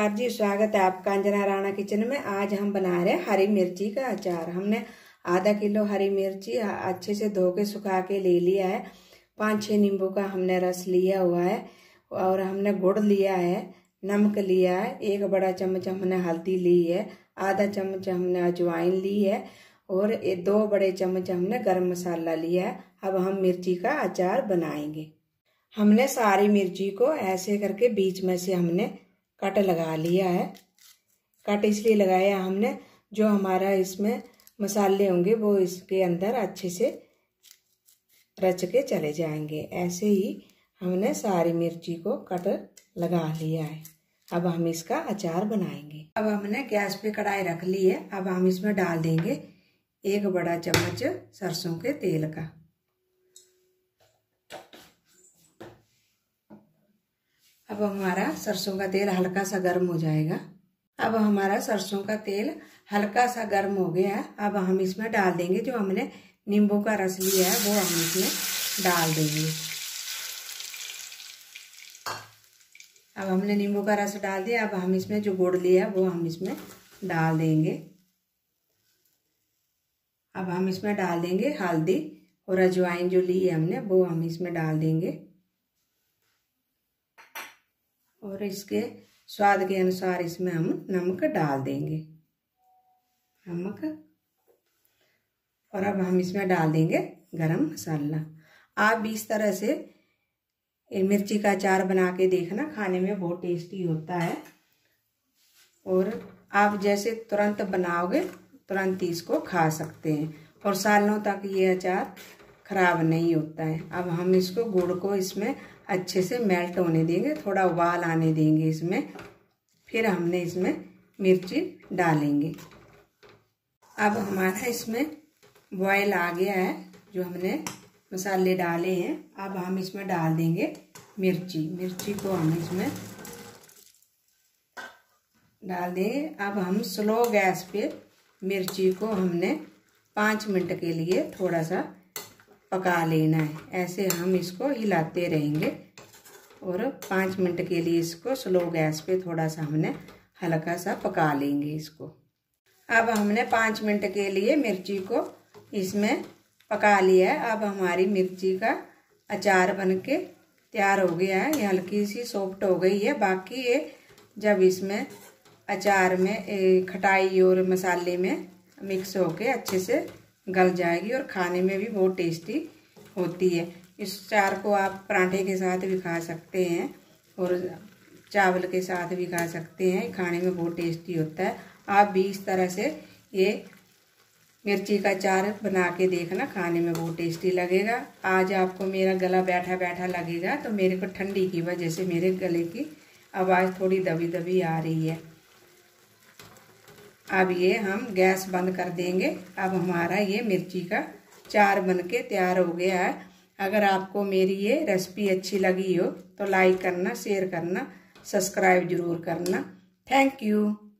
नमस्कार जी, स्वागत है आपका अंजना राणा किचन में। आज हम बना रहे हैं हरी मिर्ची का अचार। हमने आधा किलो हरी मिर्ची अच्छे से धो के सुखा के ले लिया है। 5-6 नींबू का हमने रस लिया हुआ है और हमने गुड़ लिया है, नमक लिया है, 1 बड़ा चम्मच हमने हल्दी ली है, आधा चम्मच हमने अजवाइन ली है और 2 बड़े चम्मच हमने गरम मसाला लिया है। अब हम मिर्ची का अचार बनाएंगे। हमने सारी मिर्ची को ऐसे करके बीच में से हमने कट लगा लिया है। कट इसलिए लगाया हमने, जो हमारा इसमें मसाले होंगे वो इसके अंदर अच्छे से रच के चले जाएंगे। ऐसे ही हमने सारी मिर्ची को कट लगा लिया है। अब हम इसका अचार बनाएंगे। अब हमने गैस पे कढ़ाई रख ली है। अब हम इसमें डाल देंगे 1 बड़ा चम्मच सरसों के तेल का। अब हमारा सरसों का तेल हल्का सा गर्म हो जाएगा। अब हमारा सरसों का तेल हल्का सा गर्म हो गया है। अब हम इसमें डाल देंगे जो हमने नींबू का रस लिया है, वो हम इसमें डाल देंगे। अब हमने नींबू का रस डाल दिया। अब हम इसमें जो गुड़ लिया है वो हम इसमें डाल देंगे। अब हम इसमें डाल देंगे हल्दी और अजवाइन जो ली है हमने, वो हम इसमें डाल देंगे और इसके स्वाद के अनुसार इसमें हम नमक डाल देंगे, नमक। और अब हम इसमें डाल देंगे गरम मसाला। आप भी इस तरह से मिर्ची का अचार बना के देखना, खाने में बहुत टेस्टी होता है। और आप जैसे तुरंत बनाओगे तुरंत इसको खा सकते हैं और सालों तक ये अचार खराब नहीं होता है। अब हम इसको गुड़ को इसमें अच्छे से मेल्ट होने देंगे, थोड़ा उबाल आने देंगे इसमें, फिर हमने इसमें मिर्ची डालेंगे। अब हमारा इसमें बॉयल आ गया है, जो हमने मसाले डाले हैं। अब हम इसमें डाल देंगे मिर्ची को हम इसमें डाल देंगे। अब हम स्लो गैस पे मिर्ची को हमने 5 मिनट के लिए थोड़ा सा पका लेना है। ऐसे हम इसको हिलाते रहेंगे और 5 मिनट के लिए इसको स्लो गैस पे थोड़ा सा हमने हल्का सा पका लेंगे इसको। अब हमने 5 मिनट के लिए मिर्ची को इसमें पका लिया है। अब हमारी मिर्ची का अचार बनके तैयार हो गया है। ये हल्की सी सॉफ्ट हो गई है। बाकी ये जब इसमें अचार में खटाई और मसाले में मिक्स होके अच्छे से गल जाएगी और खाने में भी बहुत टेस्टी होती है। इस अचार को आप पराठे के साथ भी खा सकते हैं और चावल के साथ भी खा सकते हैं। खाने में बहुत टेस्टी होता है। आप भी इस तरह से ये मिर्ची का अचार बना के देखना, खाने में बहुत टेस्टी लगेगा। आज आपको मेरा गला बैठा बैठा लगेगा तो मेरे को ठंडी की वजह से मेरे गले की आवाज़ थोड़ी दबी दबी आ रही है। अब ये हम गैस बंद कर देंगे। अब हमारा ये मिर्ची का अचार बनके तैयार हो गया है। अगर आपको मेरी ये रेसिपी अच्छी लगी हो तो लाइक करना, शेयर करना, सब्सक्राइब जरूर करना। Thank you.